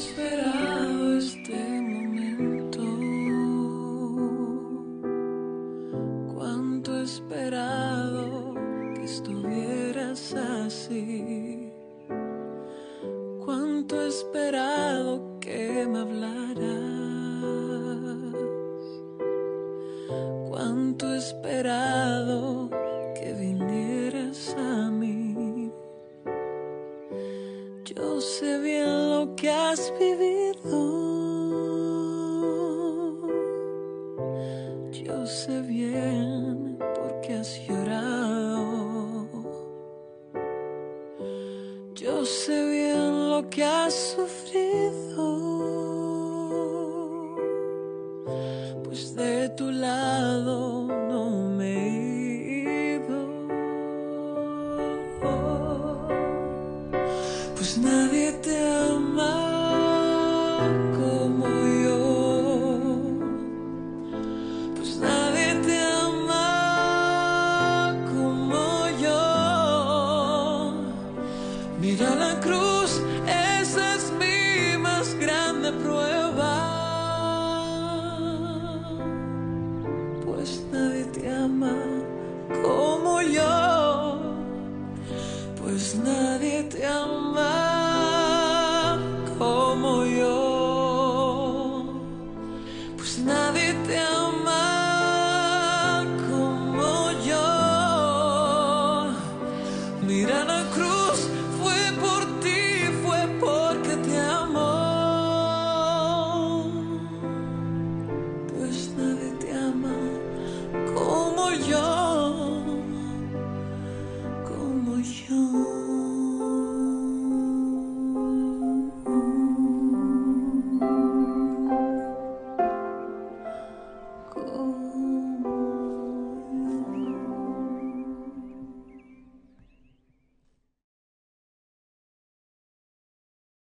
esperado este momento, cuánto he esperado que estuvieras así, cuánto he esperado que me hablaras, cuánto he esperado que vinieras a mí. Yo sé bien lo que has vivido, yo sé bien por qué has llorado, yo sé bien lo que has sufrido, pues de tu lado no me he ido. Pues nadie te ama como yo, pues nadie te ama como yo. Mira la cruz, esa es mi más grande prueba, pues nadie te ama como yo, pues nadie te ama como yo, pues nadie te ama como yo. Mira la cruz, fue por ti, fue porque te amó, pues nadie te ama como yo.